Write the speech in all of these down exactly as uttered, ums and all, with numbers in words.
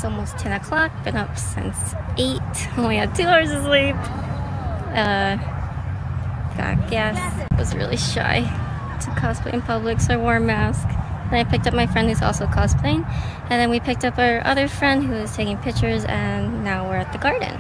It's almost ten o'clock, been up since eight, only had two hours of sleep. Uh, got gas, was really shy to cosplay in public, so I wore a mask. Then I picked up my friend who's also cosplaying, and then we picked up our other friend who was taking pictures, and now we're at the garden.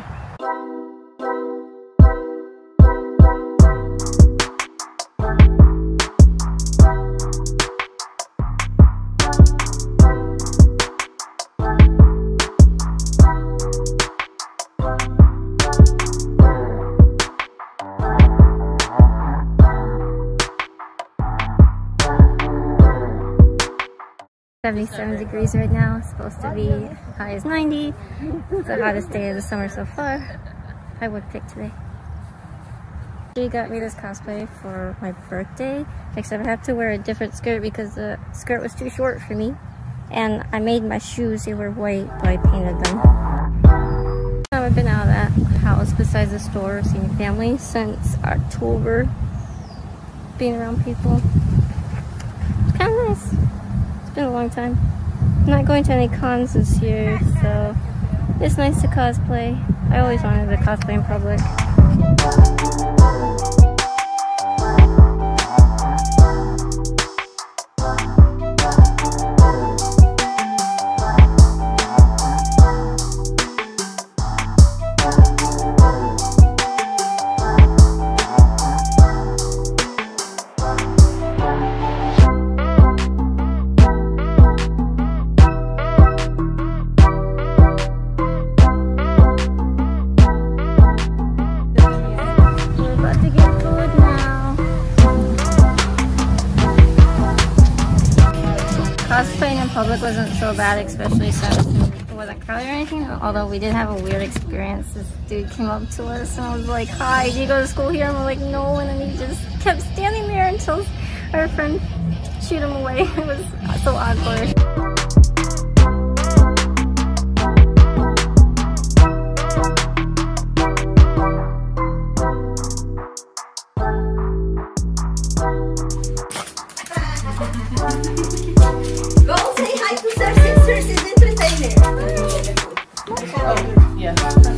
seventy-seven degrees right now. It's supposed to be high as ninety. It's the hottest day of the summer so far. I would pick today. She got me this cosplay for my birthday, except I have to wear a different skirt because the skirt was too short for me. And I made my shoes, they were white, but I painted them. I've been out of that house besides the store, seeing family since October. Being around people. It's kind of nice. It's been a long time. I'm not going to any cons this year, so it's nice to cosplay. I always wanted to cosplay in public. Cosplaying in public wasn't so bad, especially since it wasn't crowded or anything, although we did have a weird experience. This dude came up to us and was like, "Hi, do you go to school here?" And we're like, "No," and then he just kept standing there until our friend shooed him away. It was so awkward. Go say hi to Sir Sisters is entertainer. Oh, yeah.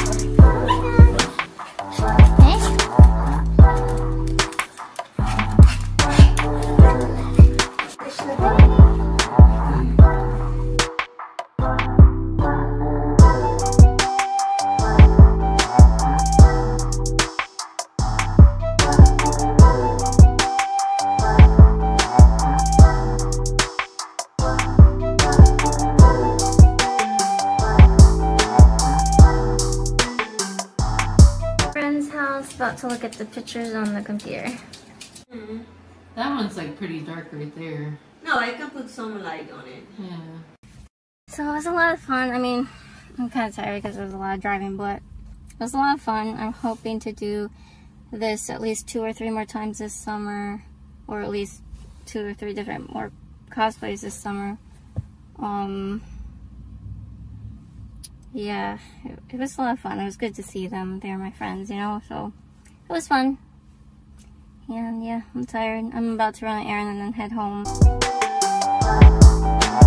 About to look at the pictures on the computer. Mm. That one's like pretty dark right there. No, I can put some light on it. Yeah. So it was a lot of fun. I mean, I'm kind of tired because there was a lot of driving, but it was a lot of fun. I'm hoping to do this at least two or three more times this summer, or at least two or three different more cosplays this summer. Um, yeah, it, it was a lot of fun. It was good to see them. They're my friends, you know, so it was fun. And yeah, I'm tired. I'm about to run an errand and then head home.